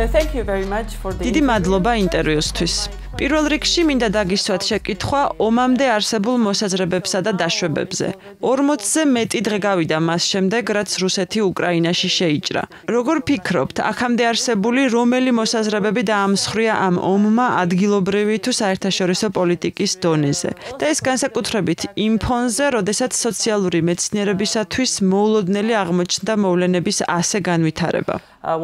დიდი მადლობა ინტერვიუსთვის. პირველ რიგში მინდა დაგისვათ შეკითხვა ომამდე არსებულ მოსაზრებებსა და დაშვებებზე. 40-ზე მეტი დღე გავიდა მას შემდეგ, რაც რუსეთი უკრაინაში შეიჭრა. როგორ ფიქრობთ, აქამდე არსებული რომელი მოსაზრებები დაამსხვრია ამ ომმა ადგილობრივი თუ საერთაშორისო პოლიტიკის დონეზე? და ეს განსაკუთრებით იმ ფონზე, როდესაც სოციალური მეცნიერებისათვის მოულოდნელი აღმოჩნდა მოვლენების ასე განვითარება.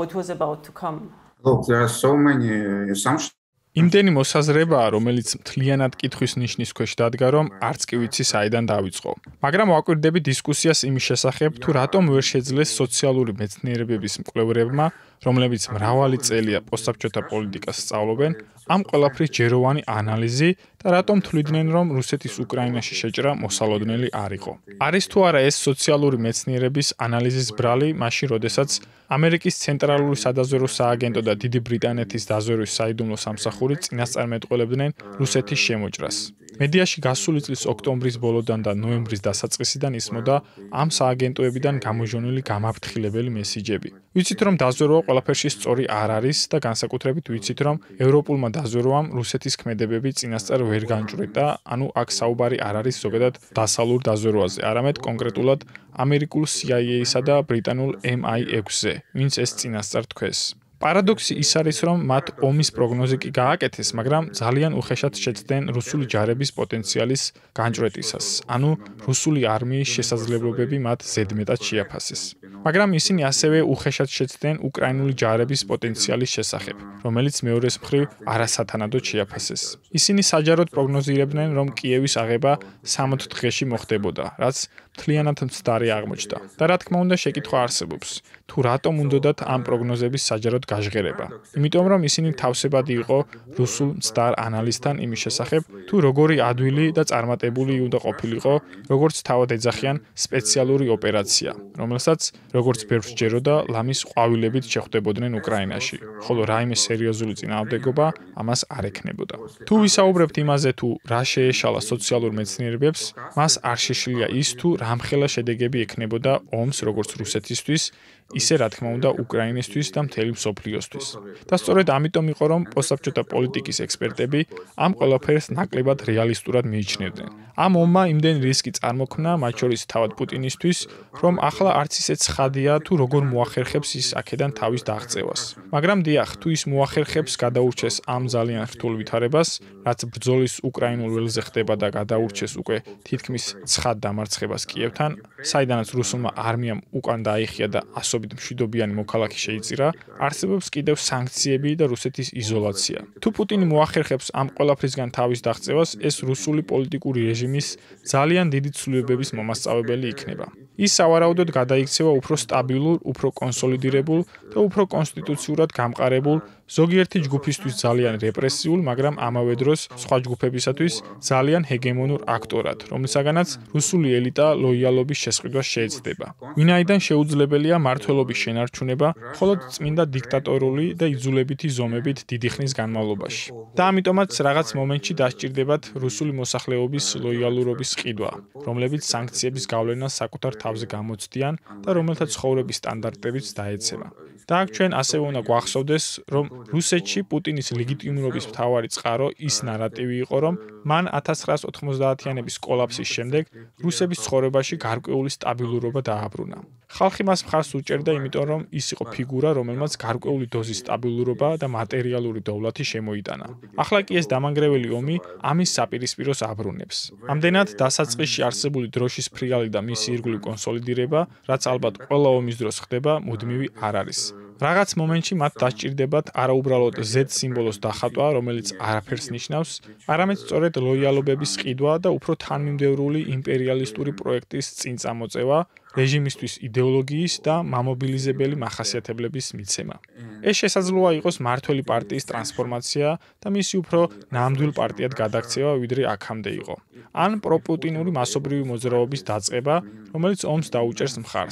Look, there are so many assumptions. იმდენი მოსაზრებაა, რომელიც მთლიანად კითხვის ნიშნის ქვეშ დადგა, რომ არც კი ვიცი საიდან დავიწყო. მაგრამ ვაკვირდები დისკუსიას იმის შესახებ, თუ რატომ ვერ შეძლეს სოციალური მეცნიერებების მკვლევრებმა, რომლებიც მრავალი წელია პოსტსაბჭოთა პოლიტიკას სწავლობენ, ამ ყველაფრის ჯეროვანი ანალიზი და რატომ თვლიდნენ, რომ რუსეთის უკრაინაში შეჭრა მოსალოდნელი არ იყო. არის თუ არა ეს სოციალური მეცნიერების ანალიზის ბრალი, მაშინ როდესაც ამერიკის ცენტრალური სადაზვერვო სააგენტო და დიდი ბრიტანეთის დაზვერვის საიდუმლო სამსახური წინასწარმეტყველებდნენ რუსეთის შემოჭრას. მედიაში გასული წლის ოქტომბრის ბოლოდან და ნოემბრის დასაწყისიდან ისმოდა ამ სააგენტოებიდან გამოჟონილი გამაფრთხილებელი მესიჯები. ვიცით, რომ დაზვერვა ყველაფერში სწორი არ არის და განსაკუთრებით ვიცით, რომ ევროპულმა დაზვერვამ რუსეთის ქმედებები წინასწარ ვერ განჭვრეტა, ანუ აქ საუბარი არ არის ზოგადად დასავლურ დაზვერვაზე, არამედ კონკრეტულად ამერიკულ CIA-სა და ბრიტანულ MI6-ზე, ვინც ეს წინასწარ თქვეს. პარადოქსი ის არის, რომ მათ ომის პროგნოზი კი გააკეთეს, მაგრამ ძალიან უხეშად შეცდნენ რუსული ჯარების პოტენციალის განჭვრეტისას, ანუ რუსული არმიის შესაძლებლობები მათ ზედმეტად შეაფასეს. მაგრამ ისინი ასევე უხეშად შეცდნენ უკრაინული ჯარების პოტენციალის შესახებ, რომელიც მეორეს მხრივ არასათანადოდ შეაფასეს. ისინი საჯაროდ პროგნოზირებდნენ, რომ კიევის აღება 60 დღეში მოხდებოდა, რაც მთლიანად მცდარი აღმოჩნდა. და რა თქმა უნდა, შეკითხვა არსებობს, თუ რატომ უნდათ ამ პროგნოზების საჯაროდ გაჟღერება. იმიტომ რომ ისინი თავსებადი იყო რუსულ მცდარ ანალიზთან იმის შესახებ, თუ როგორი ადვილი და წარმატებული უნდა ყოფილიყო, როგორც თავად ეძახიან სპეციალური ოპერაცია, რომელსაც როგორც ბევრს ჯეროდა, ლამის ყვავილებით შეხვდებოდნენ უკრაინაში, ხოლო რაიმე სერიოზული წინააღმდეგობა ამას არ ექნებოდა. თუ ვისაუბრებთ იმაზე, თუ რა შეეშალა სოციალურ მეცნიერებებს, მას არ შეშლია ის, თუ რამხელა შედეგები ექნებოდა ომს როგორც რუსეთისთვის, ისე რა თქმა უნდა უკრაინისთვის და მთელი მსოფლიოსთვის. და სწორედ ამიტომ იყო, რომ პოსტსაბჭოთა პოლიტიკის ექსპერტები ამ ყველაფერს ნაკლებად რეალისტურად მიიჩნევდნენ. ამ ომმა იმდენ რისკი წარმოქმნა, მათ შორის თავად პუტინისთვის, რომ ახლა არც ისე ცხადია, თუ როგორ მოახერხებს ის აქედან თავის დაღწევას. მაგრამ დიახ, თუ ის მოახერხებს გადაურჩეს ამ ძალიან რთულ ვითარებას, რაც ბრძოლის უკრაინულ ველზე ხდება და გადაურჩეს უკვე თითქმის ცხად დამარცხებას კიევთან, საიდანაც რუსულმა არმიამ უკან დაიხია და ასობით მშვიდობიანი მოქალაქე შეიწირა, არსებობს კიდევ სანქციები და რუსეთის იზოლაცია. თუ პუტინი მოახერხებს ამ ყველაფრისგან თავის დაღწევას, ეს რუსული პოლიტიკური რეჟიმის ძალიან დიდი ცვლილებების მომასწავებელი იქნება. ის სავარაუდოდ გადაიქცევა უფრო სტაბილურ, უფრო კონსოლიდირებულ და უფრო კონსტიტუციურად გამყარებულ, ზოგიერთი ჯგუფისთვის ძალიან რეპრესიულ, მაგრამ ამავე დროს სხვა ჯგუფებისათვის ძალიან ჰეგემონურ აქტორად, რომელსაგანაც რუსული ელიტა ლოიალობის შესყიდვას შეეცდება. ვინაიდან შეუძლებელია მმართველობის შენარჩუნება, მხოლოდ წმინდა დიქტატორული და იძულებითი ზომებით დიდი ხნის განმავლობაში. და ამიტომაც რაღაც მომენტში დასჭირდებათ რუსული მოსახლეობის ლოიალურობის ყიდვა, რომლებიც სანქციების გავლენას საკუთარ თავზე გამოცდიან და რომელთა ცხოვრების სტანდარტებიც დაეცემა. და აქ ჩვენ ასევე უნდა გვახსოვდეს, რომ რუსეთში პუტინის ლეგიტიმურობის მთავარი წყარო ის ნარატივი იყო, რომ მან 1990-იანების კოლაფსის შემდეგ რუსების ცხოვრებაში გარკვეული სტაბილურობა დააბრუნა. ხალხი მას მხარს უჭერდა, იმიტომ რომ ის იყო ფიგურა, რომელმაც გარკვეული დოზის სტაბილურობა და მატერიალური დოვლათი შემოიტანა. ახლა კი ეს დამანგრეველი ომი ამის საპირისპიროს აბრუნებს. ამდენად დასაწყისში არსებული დროშის ფრიალი და მისი ირგვლივ კონსოლიდირება, რაც ალბათ ყველა ომის დროს ხდება, მუდმივი არ არის. რაღაც მომენტში მათ დასჭირდებათ არაუბრალოდ Z სიმბოლოს დახატვა, რომელიც არაფერს ნიშნავს, არამედ სწორედ ლოიალობების ყიდვა და უფრო თანმიმდევრული იმპერიალისტური პროექტის წინ წამოწევა, რეჟიმისთვის იდეოლოგიის და მამობილიზებელი მახასიათებლების მიცემა. ეს შესაძლოა იყოს მმართველი პარტიის ტრანსფორმაცია და მისი უფრო ნამდვილ პარტიად გადაქცევა, ვიდრე აქამდე იყო. ან პროპუტინური მასობრივი მოძრაობის დაწყება, რომელიც ომს დაუჭერს მხარს.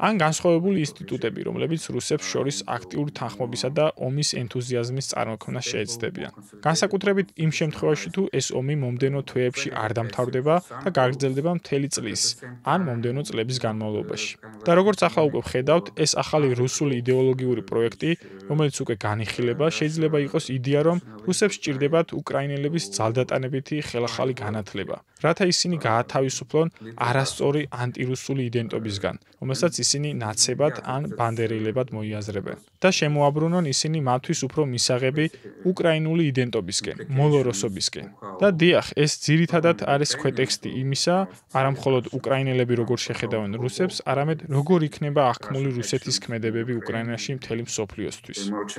ან განსხვავებული ინსტიტუტები, რომლებიც რუსებს შორის აქტიური თანხმობისა და ომის ენთუზიაზმის წარმოქმნას შეეცდებიან. განსაკუთრებით იმ შემთხვევაში, თუ ეს ომი მომდევნო თვეებში არ დამთავრდება და გაგრძელდება მთელი წლის, ან მომდევნო წლების განმავლობაში. და როგორც ახლა უკვე ვხედავთ, ეს ახალი რუსული იდეოლოგიური პროექტი, რომელიც უკვე განიხილება, შეიძლება იყოს იდეა, რომ რუსებს სჭირდებათ უკრაინელების ძალდატანებითი ხელახალი განათლება, რათა ისინი გაათავისუფლონ არასწორი ანტირუსული იდენტობისგან, რომელსაც ისინი ნაცებად ან ბანდერილებად მოიაზრებენ და შემოაბრუნონ ისინი მათთვის უფრო მისაღები უკრაინული იდენტობისკენ, მოლოროსობისკენ. და დიახ, ეს ძირითადად არის ქვეტექსტი იმისა, არა მხოლოდ უკრაინელები როგორ შეხედავენ რუსებს, არამედ როგორ იქნება აღქმული რუსეთის ქმედებები უკრაინაში მთელი მსოფლიოსთვის.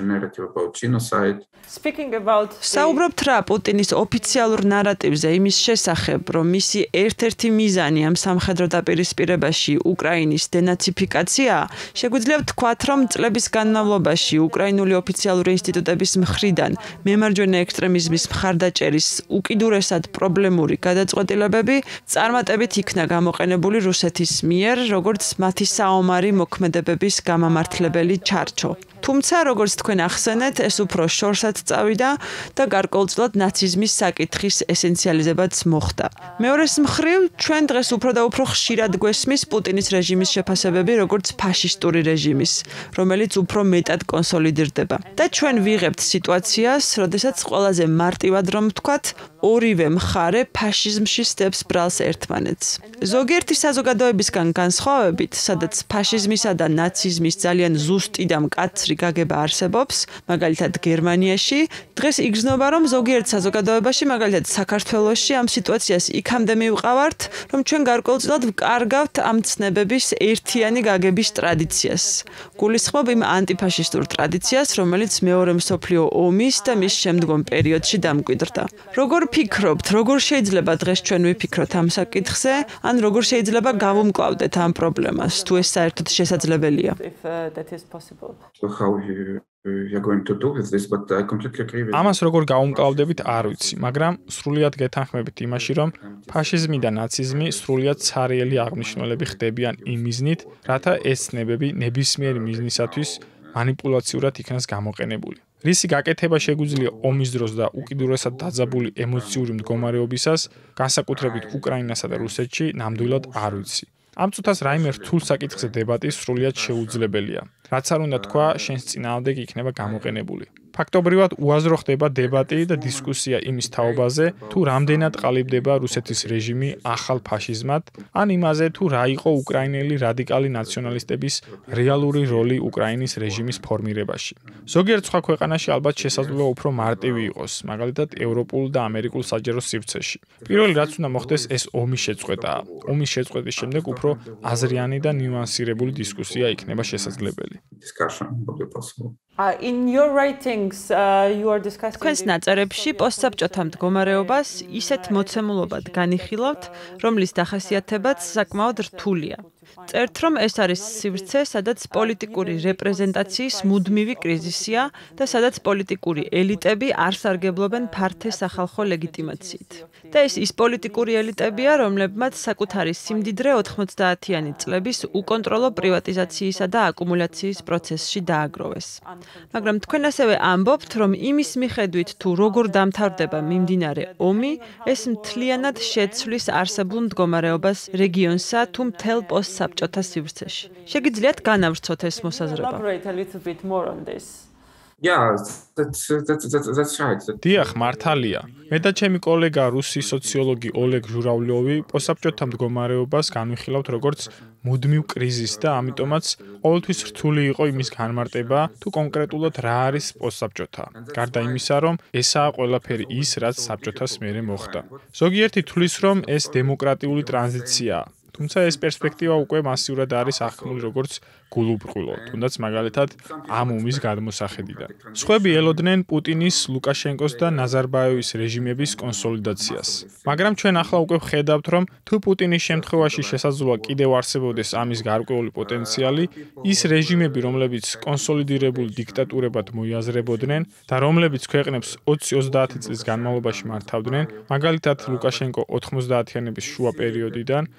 საუბრობთ რა პუტინის ოფიციალურ ნარატივზე იმის შესახებ, რომ მისი ერთ-ერთი მიზანი ამ სამხედრო დაპირისპირებაში უკრაინის დენაციფიკაცია, შეგვიძლია ვთქვათ, რომ წლების განმავლობაში უკრაინული ოფიციალური ინსტიტუტების მხრიდან მემარჯვენე ექსტრემიზმის მხარდაჭერის უკიდურესად პრობლემური გადაწყვეტილებები წარმატებით იქნა გამოყენებული რუსეთის მიერ, როგორც მათი საომარი მოქმედებების გამამართლებელი ჩარჩო. თუმცა, როგორც თქვენ ახსენეთ, ეს უფრო შორსაც წავიდა და გარკვეულწილად ნაციზმის საკითხის ესენციალიზებაც მოხდა. მეორეს მხრივ, ჩვენ დღეს უფრო და უფრო ხშირად გვესმის პუტინის რეჟიმის შეფასებები როგორც ფაშისტური რეჟიმის, რომელიც უფრო მეტად კონსოლიდირდება. და ჩვენ ვიღებთ სიტუაციას, როდესაც ყველაზე მარტივად რომ ვთქვათ, ორივე მხარე ფაშიზმში სდებს ბრალს ერთმანეთს. ზოგიერთი საზოგადოებისგან განსხვავებით, სადაც ფაშიზმისა და ნაციზმის ძალიან ზუსტი და მკაცრი გაგება არსებობს, მაგალითად გერმანიაში, დღეს იგრძნობა, რომ ზოგიერთ საზოგადოებაში, მაგალითად საქართველოში ამ სიტუაციას იქამდე მივყავართ, რომ ჩვენ გარკვეულწილად ვკარგავთ ამ ცნებების ერთიანი გაგების ტრადიციას. გულისხმობ იმ ანტიფაშისტურ ტრადიციას, რომელიც მეორე მსოფლიო ომის და მის შემდგომ პერიოდში დამკვიდრდა. როგორ ფიქრობთ, როგორ შეიძლება დღეს ჩვენ ვიფიქროთ ამ საკითხზე, ან როგორ შეიძლება გავუმკლავდეთ ამ პრობლემას, თუ ეს საერთოდ შესაძლებელია? ამას როგორ გავუმკლავდებით არ ვიცი, მაგრამ სრულიად გეთანხმებით იმაში, რომ ფაშიზმი და ნაციზმი სრულიად ცარიელი აღნიშნულები ხდებიან იმ მიზნით, რათა ეს ცნებები ნებისმიერი მიზნისათვის მანიპულაციურად იქნას გამოყენებული. რისი გაკეთება შეგვიძლია ომის დროს და უკიდურესად დაძაბული ემოციური მდგომარეობისას, განსაკუთრებით უკრაინასა და რუსეთში, ნამდვილად არ ვიცი. ამ წუთას რაიმე რთულ საკითხზე დებატი სრულიად შეუძლებელია. რაც არ უნდა თქვა, შენს წინააღმდეგ იქნება გამოყენებული. ფაქტობრივად უაზრო ხდება დებატი და დისკუსია იმის თაობაზე, თუ რამდენად ყალიბდება რუსეთის რეჟიმი ახალ ფაშიზმად, ან იმაზე, თუ რა იყო უკრაინელი რადიკალი ნაციონალისტების რეალური როლი უკრაინის რეჟიმის ფორმირებაში. ზოგიერთ სხვა ქვეყანაში ალბათ შესაძლოა უფრო მარტივი იყოს, მაგალითად ევროპულ და ამერიკულ საჯარო სივრცეში. პირველი რაც უნდა მოხდეს, ეს ომის შეწყვეტაა. ომის შეწყვეტის შემდეგ უფრო აზრიანი და ნიუანსირებული დისკუსია იქნება შესაძლებელი. თქვენს ნაწერებში პოსტსაბჭოთა მდგომარეობას ისეთ მოცემულობად განიხილავთ, რომლის დახასიათებაც საკმაოდ რთულია. წერთ, რომ ეს არის სივრცე, სადაც პოლიტიკური რეპრეზენტაციის მუდმივი კრიზისია და სადაც პოლიტიკური ელიტები არ სარგებლობენ ფართე სახალხო ლეგიტიმაციით. და ეს ის პოლიტიკური ელიტებია, რომლებმაც საკუთარი სიმდიდრე 90-იანი წლების უკონტროლო პრივატიზაციისა და აკუმულაციის პროცესში დააგროვეს. მაგრამ თქვენ ასევე ამბობთ, რომ იმის მიხედვით თუ როგორ დამთავრდება მიმდინარე ომი, ეს მთლიანად შეცვლის არსებულ მდგომარეობას რეგიონსა თუ მთელ პოსტსაბჭოთა სივრცეში. შეგიძლიათ განავრცოთ ეს მოსაზრება? დიახ, მართალია. მე და ჩემი კოლეგა რუსი სოციოლოგი ოლეგ ჟურავლიოვი პოსტსაბჭოთა მდგომარეობას განვიხილავთ როგორც მუდმივ კრიზისს და ამიტომაც ყოველთვის რთული იყო იმის განმარტება, თუ კონკრეტულად რა არის პოსტსაბჭოთა. გარდა იმისა, რომ ესაა ყველაფერი ის, რაც საბჭოთას მერე მოხდა. ზოგიერთი თვლის, რომ ეს დემოკრატიული ტრანზიციაა. თუმცა ეს პერსპექტივა უკვე მასიურად არის აღქმული როგორც გულუბრყვილო, თუნდაც მაგალითად ამ ომის გადმოსახედიდან. სხვები ელოდნენ პუტინის, ლუკაშენკოს და ნაზარბაევის რეჟიმების კონსოლიდაციას. მაგრამ ჩვენ ახლა უკვე ვხედავთ, რომ თუ პუტინის შემთხვევაში შესაძლოა კიდევ არსებობდეს ამის გარკვეული პოტენციალი, ის რეჟიმები, რომლებიც კონსოლიდირებულ დიქტატურებად მოიაზრებოდნენ და რომლებიც ქვეყნებს 20-30 წლის განმავლობაში მართავდნენ, მაგალითად ლუკაშენკო 90-იანების შუა პერიოდიდან, ნაზარბაევი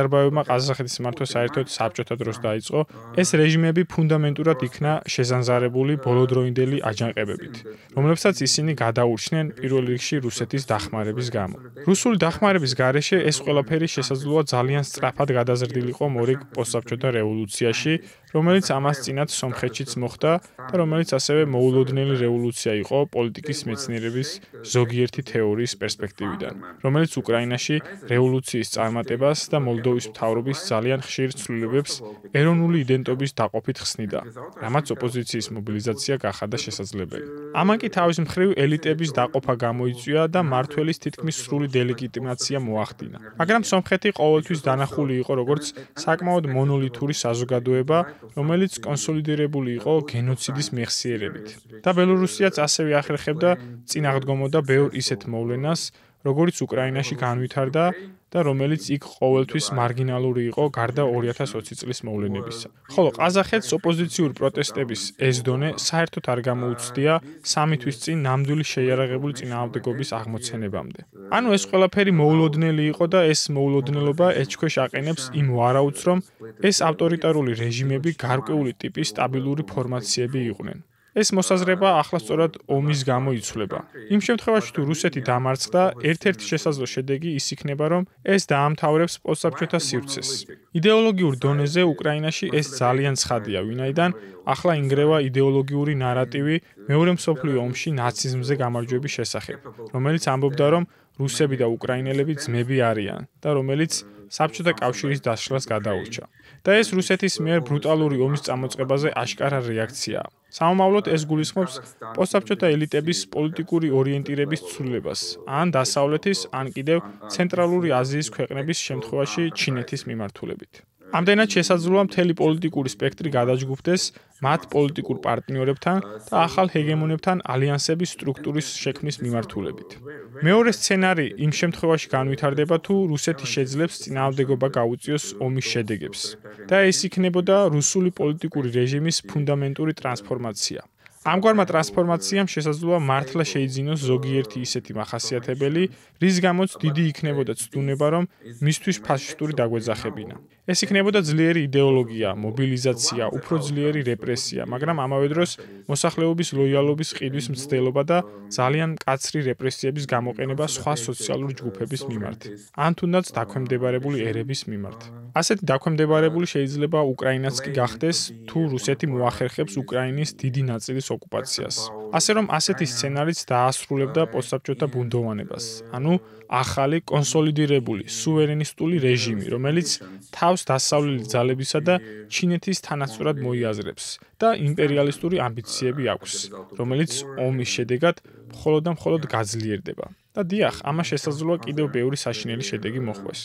საზღვარგარბავებმა ყაზახეთის მართვა საერთოდ საბჭოთა დროს დაიწყო, ეს რეჟიმები ფუნდამენტურად იქნა შეზანზარებული ბოლოდროინდელი აჯანყებებით, რომლებსაც ისინი გადაურჩნენ პირველ რიგში რუსეთის დახმარების გამო. რუსული დახმარების გარეშე ეს ყველაფერი შესაძლოა ძალიან სწრაფად გადაზრდილიყო მორიგ პოსტსაბჭოთა რევოლუციაში, რომელიც ამას წინათ სომხეთშიც მოხდა და რომელიც ასევე მოულოდნელი რევოლუცია იყო პოლიტიკის მეცნიერების ზოგიერთი თეორიის პერსპექტივიდან, რომელიც უკრაინაში რევოლუციის წარმატებას და მოლდოვის მთავრობის ძალიან ხშირ ცვლილებებს ეროვნული იდენტობის დაყოფით ხსნიდა, რამაც ოპოზიციის მობილიზაცია გახადა შესაძლებელი. ამან კი თავის მხრივ ელიტების დაყოფა გამოიწვია და მმართველის თითქმის სრული დილეგიტიმაცია მოახდინა. მაგრამ სომხეთი ყოველთვის დანახული იყო როგორც საკმაოდ მონოლითური საზოგადოება, რომელიც კონსოლიდირებული იყო გენოციდის მეხსიერებით. და ბელორუსიაც ასევე ახერხებდა წინააღმდგომოდა ბევრ ისეთ მოვლენას, როგორც უკრაინაში განვითარდა და რომელიც იქ ყოველთვის მარგინალური იყო გარდა 2020 წლის მოვლენებისა. ხოლო ყაზახეთს ოპოზიციურ პროტესტების ეს დონე საერთოდ არ გამოუცდია 3 თვის წინ ნამდვილი შეიარაღებული წინააღმდეგობის აღმოცენებამდე. ანუ ეს ყველაფერი მოულოდნელი იყო და ეს მოულოდნელობა ეჭქვეშ აყენებს იმ ვარაუდს, რომ ეს ავტორიტარული რეჟიმები გარკვეული ტიპის სტაბილური ფორმაციები იყვნენ. ეს მოსაზრება ახლა სწორად ომის გამო იცვლება. იმ შემთხვევაში თუ რუსეთი დამარცხდა, ერთ-ერთი შესაძლო შედეგი ის იქნება, რომ ეს დაამთავრებს პოსტსაბჭოთა სივრცეს. იდეოლოგიურ დონეზე უკრაინაში ეს ძალიან ცხადია, ვინაიდან ახლა ინგრევა იდეოლოგიური ნარატივი მეორე მსოფლიო ომში ნაციზმზე გამარჯვების შესახებ, რომელიც ამბობდა, რომ რუსები და უკრაინელები ძმები არიან და რომელიც საბჭოთა კავშირის დასშლას გადაურჩა. და ეს რუსეთის მიერ ბრუტალური ომის წამოწყებაზე აშკარა რეაქციაა. სამომავლოდ ეს გულისხმობს პოსტსაბჭოთა ელიტების პოლიტიკური ორიენტირების ცვლილებას, ან დასავლეთის, ან კიდევ ცენტრალური აზიის ქვეყნების შემთხვევაში ჩინეთის მიმართულებით. ამდენად შესაძლოა მთელი პოლიტიკური სპექტრი გადაჯგუფდეს მათ პოლიტიკურ პარტნიორებთან და ახალ ჰეგემონებთან ალიანსების სტრუქტურის შექმნის მიმართულებით. მეორე სცენარი იმ შემთხვევაში განვითარდება, თუ რუსეთი შეძლებს წინააღმდეგობა გაუწიოს ომის შედეგებს და ეს იქნებოდა რუსული პოლიტიკური რეჟიმის ფუნდამენტური ტრანსფორმაცია. ამგვარმა ტრანსფორმაციამ შესაძლოა მართლა შეიძინოს ზოგიერთი ისეთი მახასიათებელი, რის გამოც დიდი იქნებოდა ცდუნება, რომ მისთვის ფაშისტური დაგვეძახებინა. ეს იქნებოდა ძლიერი იდეოლოგია, მობილიზაცია, უფრო ძლიერი რეპრესია, მაგრამ ამავე დროს მოსახლეობის ლოიალობის ყიდვის მცდელობა და ძალიან მკაცრი რეპრესიების გამოყენება სხვა სოციალური ჯგუფების მიმართ, ან თუნდაც დაქვემდებარებული ერების მიმართ. ასეთი დაქვემდებარებული შეიძლება უკრაინაც კი გახდეს, თუ რუსეთი მოახერხებს უკრაინის დიდი ნაწილის ოკუპაციას. ასე რომ ასეთი სცენარიც დაასრულებდა პოსტსაბჭოთა ბუნდოვანებას, ანუ ახალი კონსოლიდირებული სუვერენისტული რეჟიმი, რომელიც თავს დასავლელი ძალებისა და ჩინეთის თანასწორად მოიაზრებს და იმპერიალისტური ამბიციები აქვს, რომელიც ომის შედეგად მხოლოდ და მხოლოდ გაძლიერდება. და დიახ, ამას შესაძლოა კიდევ ბევრი საშინელი შედეგი მოხვდეს.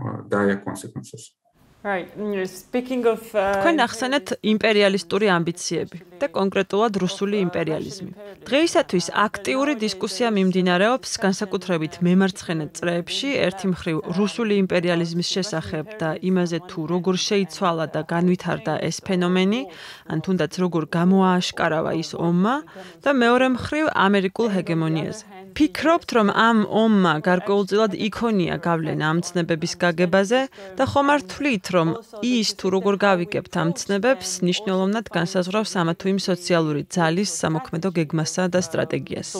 თქვენ ახსენეთ იმპერიალისტური ამბიციები და კონკრეტულად რუსული იმპერიალიზმი. დღეისათვის აქტიური დისკუსია მიმდინარეობს განსაკუთრებით მემარცხენე წრეებში, ერთი მხრივ რუსული იმპერიალიზმის შესახებ და იმაზე თუ როგორ შეიცვალა და განვითარდა ეს ფენომენი, ან თუნდაც როგორ გამოააშკარავა ის ომმა და მეორე მხრივ ამერიკულ ჰეგემონიაზე. ფიქრობთ, რომ ამ ომმა გარკვეულწილად იქონია გავლენა ამ ცნებების გაგებაზე და ხომ არ თვლით, რომ ის თუ როგორ გავიგებთ ამ ცნებებს, მნიშვნელოვნად განსაზღვრავს ამა თუ იმ სოციალური ძალის სამოქმედო გეგმასა და სტრატეგიას.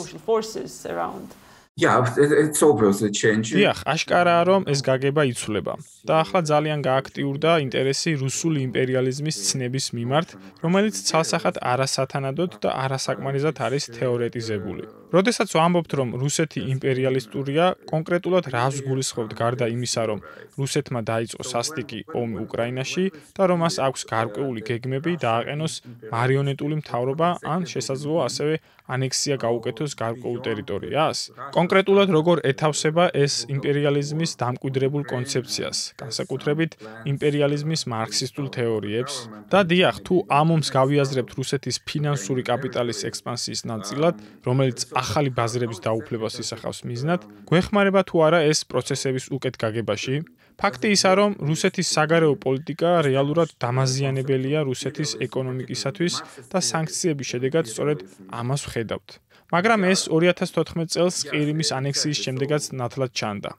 დიახ, აშკარაა, რომ ეს გაგება იცვლება და ახლა ძალიან გააქტიურდა ინტერესი რუსული იმპერიალიზმის ცნების მიმართ, რომელიც ცალსახად არასათანადოდ და არასაკმარისად არის თეორეტიზებული. როდესაც ვამბობთ, რომ რუსეთი იმპერიალისტურია, კონკრეტულად რას გულისხმობთ გარდა იმისა, რომ რუსეთმა დაიწყო სასტიკი ომი უკრაინაში და რომ მას აქვს გარკვეული გეგმები დააყენოს მარიონეტული მთავრობა, ან შესაძლოა ასევე ანექსია გაუკეთოს გარკვეულ ტერიტორიას? კონკრეტულად როგორ ეთავსება ეს იმპერიალიზმის დამკვიდრებულ კონცეფციას, განსაკუთრებით იმპერიალიზმის მარქსისტულ თეორიებს? და დიახ, თუ ამ ომს გავიაზრებთ რუსეთის ფინანსური კაპიტალის ექსპანსიის ნაწილად, რომელიც ახალი ბაზრების დაუფლებას ისახავს მიზნად, გვეხმარება თუ არა ეს პროცესების უკეთ გაგებაში? ფაქტი ისაა, რომ რუსეთის საგარეო პოლიტიკა რეალურად დამაზიანებელია რუსეთის ეკონომიკისათვის და სანქციების შედეგად სწორედ ამას ვხედავთ. მაგრამ ეს 2014 წელს ყირიმის ანექსიის შემდეგაც ნათლად ჩანდა.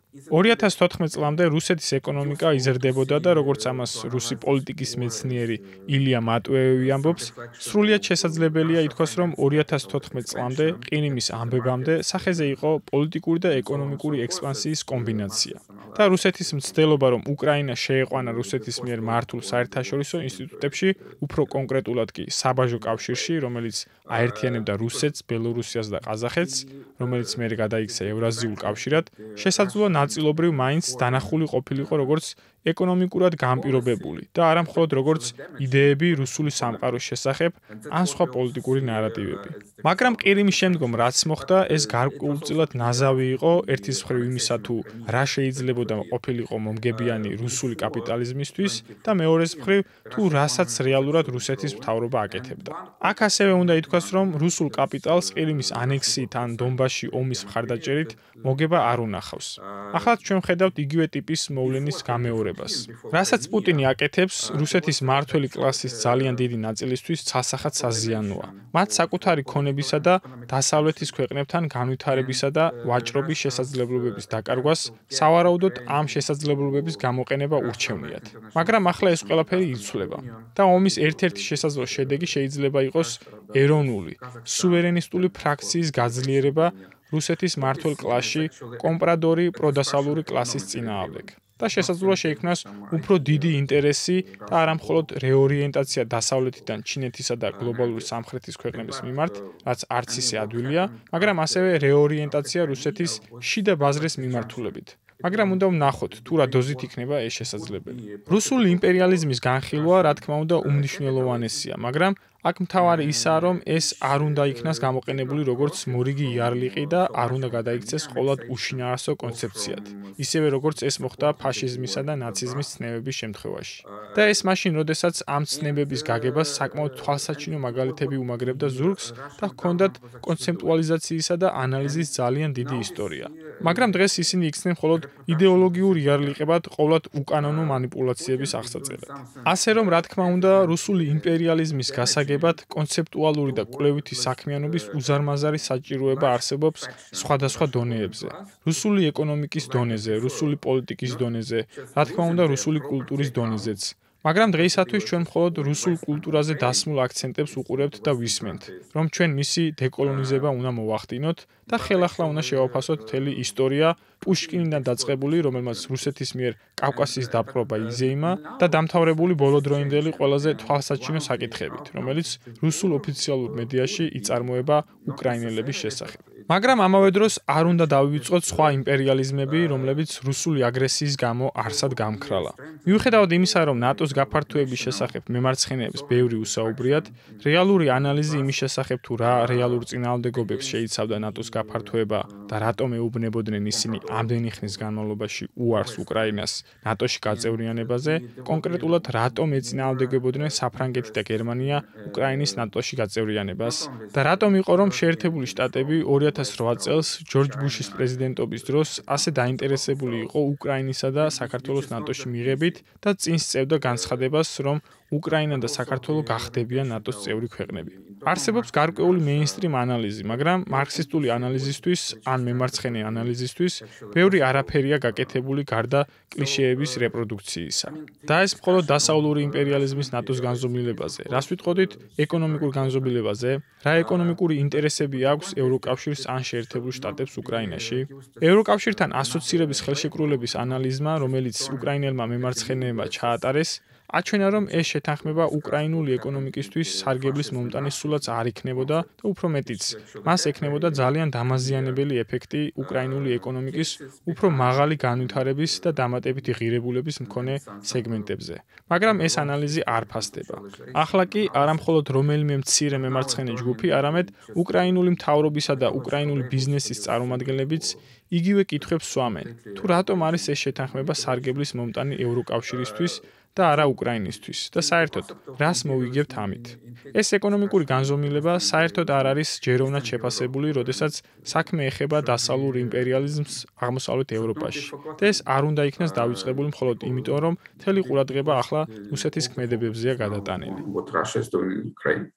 2014 წლამდე რუსეთის ეკონომიკა იზრდებოდა და როგორც ამას რუსი პოლიტიკის მეცნიერი ილია მატვეევი ამბობს, სრულიად შესაძლებელია ითქვას, რომ 2014 წლამდე ყირიმის ამბებამდე სახეზე იყო პოლიტიკური და ეკონომიკური ექსპანსიის კომბინაცია. და რუსეთის მცდელობა, რომ უკრაინა შეეყვანა რუსეთის მიერ მართულ საერთაშორისო ინსტიტუტებში, უფრო კონკრეტულად კი საბაჟო კავშირში, რომელიც აერთიანებდა რუსეთს, ბელორუსიას და ყაზახეთს, რომელიც მერე გადაიქცა ევრაზიულ კავშირად, შესაძლოა ნაწილობრივ მაინც დანახული ყოფილიყო როგორც ეკონომიკურად განპირობებული და არა მხოლოდ როგორც იდეები რუსული სამყაროს შესახებ ან სხვა პოლიტიკური ნარატივები. მაგრამ ყირიმის შემდგომ რაც მოხდა, ეს გარკვეულწილად ნაზავი იყო ერთის მხრივ იმისა, თუ რა შეიძლებოდა ყოფილიყო მომგებიანი რუსული კაპიტალიზმისთვის და მეორეს მხრივ თუ რასაც რეალურად რუსეთის მთავრობა აკეთებდა. აქ ასევე უნდა ითქვას, რომ რუსულ კაპიტალს ყირიმის ანექსიით ან დონბასში ომის მხარდაჭერით მოგება არ უნახავს. ახლა ჩვენ ვხედავთ იგივე ტიპის მოვლენის გამეორებას. რასაც პუტინი აკეთებს, რუსეთის მმართველი კლასის ძალიან დიდი ნაწილისთვის ცალსახად საზიანოა. მათ საკუთარი ქონებისა და დასავლეთის ქვეყნებთან განვითარებისა და ვაჭრობის შესაძლებლობების დაკარგვას, სავარაუდოდ ამ შესაძლებლობების გამოყენება ურჩევნიათ. მაგრამ ახლა ეს ყველაფერი იცვლება და ომის ერთ-ერთი შესაძლო შედეგი შეიძლება იყოს ეროვნული, სუვერენისტული ფრაქციის გაძლიერება რუსეთის მმართველ კლასში კომპრადორი პროდასალური კლასის წინააღმდეგ. და შესაძლოა შეიქმნას უფრო დიდი ინტერესი და არა მხოლოდ რეორიენტაცია დასავლეთიდან ჩინეთისა და გლობალური სამხრეთის ქვეყნების მიმართ, რაც არც ისე ადვილია, მაგრამ ასევე რეორიენტაცია რუსეთის შიდა ბაზრის მიმართულებით. მაგრამ უნდა ვნახოთ, თუ რა დოზით იქნება ეს შესაძლებელი. რუსული იმპერიალიზმის განხილვა, რა თქმა უნდა, უმნიშვნელოვანესია, მაგრამ აქ მთავარი ისაა, რომ ეს არ უნდა იქნას გამოყენებული როგორც მორიგი იარლიყი და არ უნდა გადაიქცეს ყოვლად უშინაარსო კონცეფციად. ისევე როგორც ეს მოხდა ფაშიზმისა და ნაციზმის ცნებების შემთხვევაში. და ეს მაშინ, როდესაც ამ ცნებების გაგებას საკმაოდ თვალსაჩინო მაგალითები უმაგრებდა ზურგს და ჰქონდათ კონცეპტუალიზაციისა და ანალიზის ძალიან დიდი ისტორია. მაგრამ დღეს ისინი იქცნენ მხოლოდ იდეოლოგიურ იარლიყებად ყოვლად უკანონო манипуляციების აღსაწევად. ასე რომ, რა თქმა უნდა, რუსული იმპერიალიზმის გასაგებად კონცეპტუალური და კვლევითი საქმიანობის უზარმაზარი საჭიროება არსებობს სხვადასხვა დონეებზე. რუსული ეკონომიკის დონეზე, რუსული პოლიტიკის დონეზე, რა თქმა უნდა, რუსული კულტურის დონეზეც. მაგრამ დღეისათვის ჩვენ მხოლოდ რუსულ კულტურაზე დასმულ აქცენტებს უყურებთ და ვისმენთ, რომ ჩვენ მისი დეკოლონიზება უნდა მოვახდინოთ და ხელახლა უნდა შევაფასოთ მთელი ისტორია პუშკინიდან დაწყებული, რომელმაც რუსეთის მიერ კავკასიის დაპყრობა იზეიმა და დამთავრებული ბოლოდროინდელი ყველაზე თვალსაჩინო საკითხებით, რომელიც რუსულ ოფიციალურ მედიაში იწარმოება უკრაინელების შესახებ. მაგრამ ამავე დროს არ უნდა დავივიწყოთ სხვა იმპერიალიზმები, რომლებიც რუსული აგრესიის გამო არსად გამქრალა. მიუხედავად იმისა, რომ ნატოს გაფართოების შესახებ მემარცხენეებს ბევრი უსაუბრიათ, რეალური ანალიზი იმის შესახებ, თუ რა რეალურ წინააღმდეგობებს შეიცავდა ნატოს გაფართოება და რატომ ეუბნებოდნენ ისინი ამდენი ხნის განმავლობაში უარს უკრაინას ნატოში გაწევრიანებაზე, კონკრეტულად რატომ ეწინააღმდეგებოდნენ საფრანგეთი და გერმანია უკრაინის ნატოში გაწევრიანებას და რატომ იყო, რომ შეერთებული შტატები 2008 წელს ჯორჯ ბუშის პრეზიდენტობის დროს ასე დაინტერესებული იყო უკრაინისა და საქართველოს ნატოში მიღებით და წინ სწევდა განცხადებას, რომ უკრაინა და საქართველო გახდებიან ნატოს წევრი ქვეყნები. არსებობს გარკვეული მეინსტრიმ ანალიზი, მაგრამ მარქსისტული ანალიზისთვის ან მემარცხენე ანალიზისთვის ბევრი არაფერია გაკეთებული გარდა კლიშეების რეპროდუქციისა. და ეს მხოლოდ დასავლური იმპერიალიზმის ნატოს განზომილებაზე. რას ვიტყოდით ეკონომიკურ განზომილებაზე? რა ეკონომიკური ინტერესები აქვს ევროკავშირს ან შეერთებულ შტატებს უკრაინაში? ევროკავშირთან ასოცირების ხელშეკრულების ანალიზმა, რომელიც უკრაინელმა მემარცხენეებმა ჩაატარეს, აჩვენა, რომ ეს შეთანხმება უკრაინული ეკონომიკისთვის სარგებლის მომტანის სულაც არ იქნებოდა და უფრო მეტიც, მას ექნებოდა ძალიან დამაზიანებელი ეფექტი უკრაინული ეკონომიკის უფრო მაღალი განვითარების და დამატებითი ღირებულების მქონე სეგმენტებზე. მაგრამ ეს ანალიზი არ ფასდება. ახლა კი არა მხოლოდ რომელიმე მცირე მემარცხენე ჯგუფი, არამედ უკრაინული მთავრობისა და უკრაინული ბიზნესის წარმომადგენლებიც იგივე კითხვებს სვამენ. თუ რატომ არის ეს შეთანხმება სარგებლის მომტანი ევროკავშირისთვის და არა უკრაინისთვის და საერთოდ რას მოვიგებთ ამით? ეს ეკონომიკური განზომილება საერთოდ არ არის ჯეროვნად შეფასებული, როდესაც საქმე ეხება დასავლურ იმპერიალიზმს აღმოსავლეთ ევროპაში. და ეს არ უნდა იქნას დავიწყებული მხოლოდ იმიტომ, რომ მთელი ყურადღება ახლა რუსეთის ქმედებებზეა გადატანილი.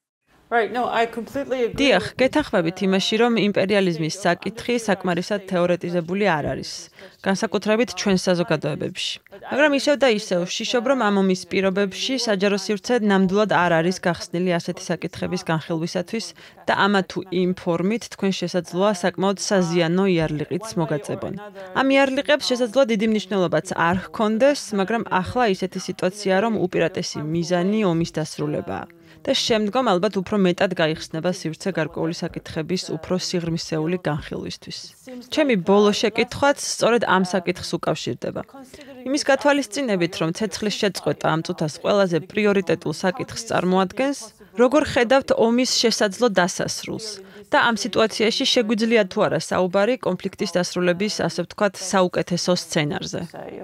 დიახ, გეთანხმებით იმაში, რომ იმპერიალიზმის საკითხი საკმარისად თეორეტიზებული არ არის, განსაკუთრებით ჩვენ საზოგადოებებში. მაგრამ ისევ და ისევ ვშიშობ, რომ ამ ომის პირობებში საჯარო სივრცე ნამდვილად არ არის გახსნილი ასეთი საკითხების განხილვისათვის და ამა თუ იმ ფორმით თქვენ შესაძლოა საკმაოდ საზიანო იარლიყიც მოგაწებონ. ამ იარლიყებს შესაძლოა დიდი მნიშვნელობაც არ ჰქონდეს, მაგრამ ახლა ისეთი სიტუაციაა, რომ უპირატესი მიზანი ომის დასრულებაა. და შემდგომ ალბათ უფრო მეტად გაიხსნება სივრცე გარკვეული საკითხების უფრო სიღრმისეული განხილვისთვის. ჩემი ბოლო შეკითხვაც სწორედ ამ საკითხს უკავშირდება. იმის გათვალისწინებით, რომ ცეცხლის შეწყვეტა ამ წუთას ყველაზე პრიორიტეტულ საკითხს წარმოადგენს, როგორ ხედავთ ომის შესაძლო დასასრულს და ამ სიტუაციაში შეგვიძლიათ თუ არა საუბარი კონფლიქტის დასრულების, ასე ვთქვათ, საუკეთესო სცენარზე.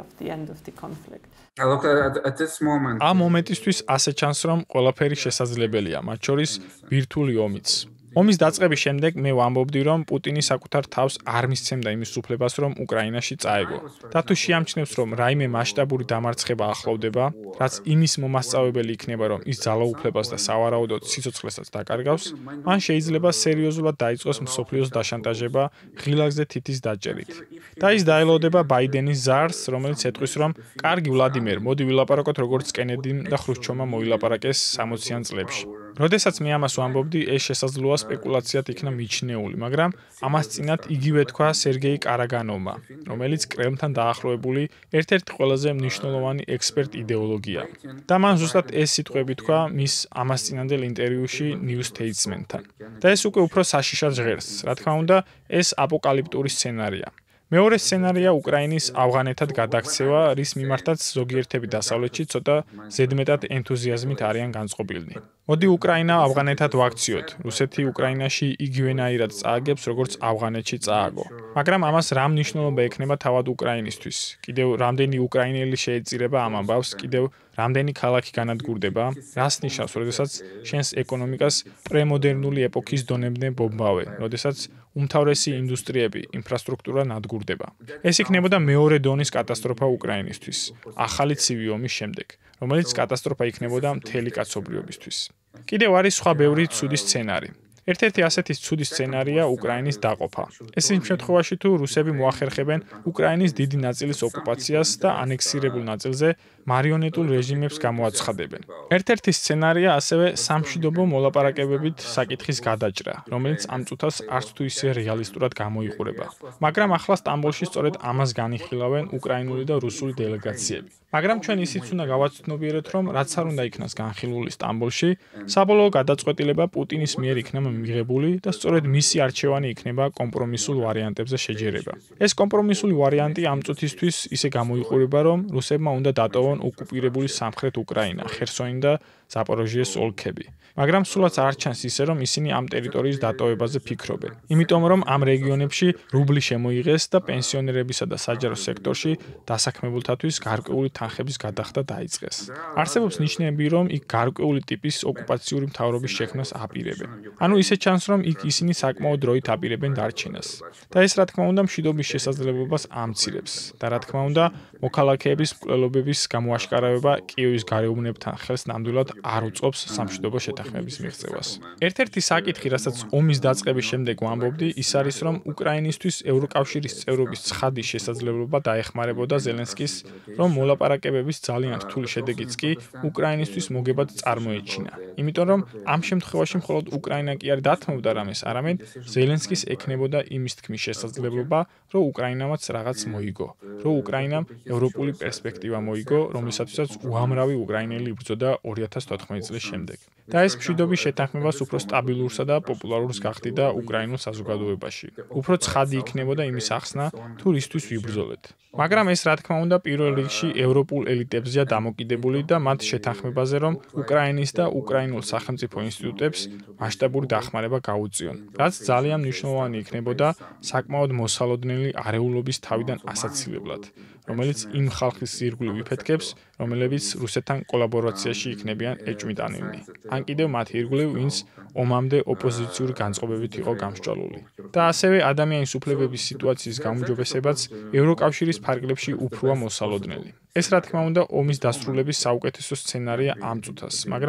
ამ მომენტისთვის ასე ჩანს, რომ ყველაფერი შესაძლებელია, მათ შორის ბირთვული ომიც. ომის დაწყების შემდეგ მე ვამბობდი, რომ პუტინი საკუთარ თავს არ მისცემდა იმის უფლებას, რომ უკრაინაში წაეგო. და თუ შეამჩნევს, რომ რაიმე მასშტაბური დამარცხება ახლოვდება, რაც იმის მომასწავებელი იქნება, რომ ის ძალაუფლებას და სავარაუდოდ სიცოცხლესაც დაკარგავს, მან შეიძლება სერიოზულად დაიწყოს მსოფლიოს დაშანტაჟება ღილაკზე თითის დაჭერით. და ის დაელოდება ბაიდენის ზარს, რომელიც ეთქვის, რომ კარგი ვლადიმერ, მოდი ვილაპარაკოთ, როგორც კენედიმ და ხრუშჩოვმა მოილაპარაკეს 60-იან წლებში. როდესაც მე ამას ვამბობდი, ეს შესაძლოა სპეკულაციად იქნა მიჩნეული, მაგრამ ამას წინათ იგივე თქვა სერგეი კარაგანოვმა, რომელიც კრემლთან დაახლოებული ერთ-ერთი ყველაზე მნიშვნელოვანი ექსპერტ-იდეოლოგია. და მან ზუსტად ეს სიტყვები თქვა მის ამას წინანდელ ინტერვიუში New Statesman-თან. და ეს უკვე უფრო საშიშად ჟღერს, რა თქმა უნდა, ეს აპოკალიპტური სცენარია. მეორე სცენარია უკრაინის ავღანეთად გადაქცევა, რის მიმართაც ზოგიერთები დასავლეთში ცოტა ზედმეტად ენთუზიაზმით არიან განწყობილნი. მოდი უკრაინა ავღანეთად ვაქციოთ. რუსეთი უკრაინაში იგივენაირად წააგებს, როგორც ავღანეთში წააგო. მაგრამ ამას რა მნიშვნელობა ექნება თავად უკრაინისთვის? კიდევ რამდენი უკრაინელი შეეწირება ამ ამბავს, კიდევ რამდენი ქალაქი განადგურდება? რას ნიშნავს, როდესაც შენს ეკონომიკას პრემოდერნული ეპოქის დონემდე ბომბავენ, როდესაც უმთავრესი ინდუსტრიები, ინფრასტრუქტურა ნადგურდება. ეს იქნებოდა მეორე დონის კატასტროფა უკრაინისთვის, ახალი ცივი ომის შემდეგ, რომელიც კატასტროფა იქნებოდა მთელი კაცობრიობისთვის. კიდევ არის სხვა ბევრი ცუდი სცენარი. ერთ-ერთი ასეთი ცუდი სცენარია უკრაინის დაყოფა. ეს იმ შემთხვევაში, თუ რუსები მოახერხებენ უკრაინის დიდი ნაწილის ოკუპაციას და ანექსირებულ ნაწილზე მარიონეტულ რეჟიმებს გამოაცხადებენ. ერთ-ერთი სცენარია ასევე სამშვიდობო მოლაპარაკებებით საკითხის გადაჭრა, რომელიც ამ წუთას არც თუ ისე რეალისტურად გამოიყურება. მაგრამ ახლა სტამბოლში სწორედ ამას განიხილავენ უკრაინული და რუსული დელეგაციები. მაგრამ ჩვენ ისიც უნდა გავაცნობიეროთ, რომ რაც არ უნდა იქნას განხილული სტამბოლში, საბოლოო გადაწყვეტილება პუტინის მიერ იქნება მიღებული და სწორედ მისი არჩევანი იქნება კომპრომისულ ვარიანტებზე შეჯერება. ეს კომპრომისული ვარიანტი ამ წუთისთვის ისე გამოიყურება, რომ რუსებმა უნდა დატოვონ ოკუპირებული სამხრეთ უკრაინა, ხერსონი და ზაპოროჟიეს ოლქები. მაგრამ სულაც არ ჩანს ისე, რომ ისინი ამ ტერიტორიის დატოვებაზე ფიქრობენ. იმიტომ რომ ამ რეგიონებში რუბლი შემოიღეს და პენსიონერებისა და საჯარო სექტორში დასაქმებულთათვის გარკვეული თანხების გადახდა დაიწყეს. არსებობს ნიშნები, რომ იქ გარკვეული ტიპის ოკუპაციური მთავრობის შექმნას აპირებენ. ანუ ისე ჩანს, რომ იქ ისინი საკმაოდ დროით აპირებენ დარჩენას. და ეს რა თქმა უნდა მშვიდობის შესაძლებლობას ამცირებს. და რა თქმა უნდა, მოქალაქეების მკვლელობების გამოაშკარავება კიევის გარეუბნებთან ხელს ნამდვილად არ უწყობს სამშვიდობო შეთანხმების მიღწევას. ერთ-ერთი საკითხი, რასაც ომის დაწყების შემდეგ ვამბობდი, ის არის, რომ უკრაინისთვის ევროკავშირის წევრობის ცხადი შესაძლებლობა დაეხმარებოდა ზელენსკის, რომ მოლაპარაკებების ძალიან რთული შედეგიც კი უკრაინისთვის მოგებად წარმოეჩინა. იმიტომ რომ ამ შემთხვევაში მხოლოდ უკრაინა კი არ დათმობდა რამეს, არამედ ზელენსკის ექნებოდა იმის თქმის შესაძლებლობა, რომ უკრაინამაც რაღაც მოიგო, რომ უკრაინამ ევროპული პერსპექტივა მოიგო, რომლისათვისაც უამრავი უკრაინელი იბრძოდა 2014 წლის შემდეგ. და ეს მშვიდობის შეთანხმებას უფრო სტაბილურსა და პოპულარულს გახდიდა უკრაინულ საზოგადოებაში. უფრო ცხადი იქნებოდა იმის ახსნა, თუ რისთვის ვიბრძოლეთ. მაგრამ ეს რა თქმა უნდა პირველ რიგში ევროპულ ელიტებზეა დამოკიდებული და მათ შეთანხმებაზე, რომ უკრაინის და უკრაინულ სახელმწიფო ინსტიტუტებს მასშტაბური დახმარება გაუწიონ. რაც ძალიან მნიშვნელოვანი იქნებოდა საკმაოდ მოსალოდნელი არეულობის თავიდან ასაცილებლად, რომელიც იმ ხალხის ირგვლივ იფეთქებს, რომლებიც რუსეთთან კოლაბორაციაში იქნებიან ეჭვმიტანილნი. ან კიდევ მათ ირგვლივ, ვინც ომამდე ოპოზიციური განწყობებით იყო გამსჭვალული. და ასევე ადამიანის უფლებების სიტუაციის გაუმჯობესებაც ევროკავშირის ფარგლებში უფროა მოსალოდნელი. ეს რა თქმა უნდა ომის დასრულების საუკეთესო სცენარია ამ წუთას, მაგრამ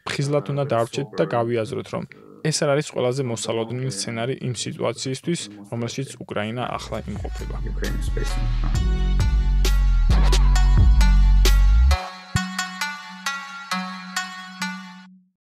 ფხიზლად უნდა დავრჩეთ და გავიაზროთ, რომ ეს არ არის ყველაზე მოსალოდნელი სცენარი იმ სიტუაციისთვის, რომელშიც უკრაინა ახლა იმყოფება.